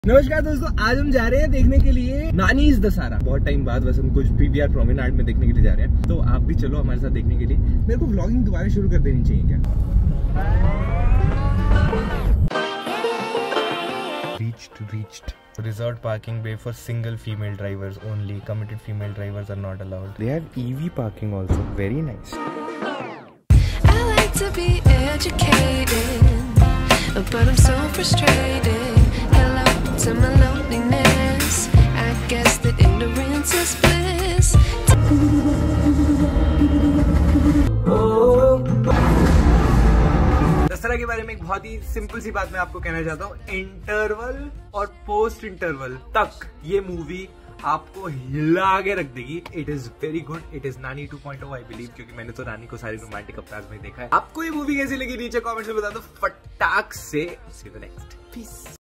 नमस्कार दोस्तों, आज हम जा रहे हैं देखने के लिए नानीज दशहरा। बहुत टाइम बाद बस हम कुछ पीवीआर प्रोमेनाड में देखने के लिए जा रहे हैं, तो आप भी चलो हमारे साथ देखने के लिए। मेरे को व्लॉगिंग दोबारा शुरू कर देनी चाहिए क्या? Reached. Resort parking bay for single female drivers only. Committed female drivers are not allowed. They have EV parking also. Very nice. I like to be educated, but I'm so frustrated. Hello to my loneliness. I guess that ignorance is bliss. Dussehra के बारे में एक बहुत ही simple सी बात मैं आपको कहना चाहता हूँ। इंटरवल और पोस्ट इंटरवल तक ये मूवी आपको हिला के रख देगी। It is very good. It is नानी 2.0 आई बिलीव, क्योंकि मैंने तो नानी को सारे रोमांटिक अवतार में देखा है। आपको ये मूवी कैसी लगी नीचे कमेंट्स में बता दो फटाक से। See you next. पीस।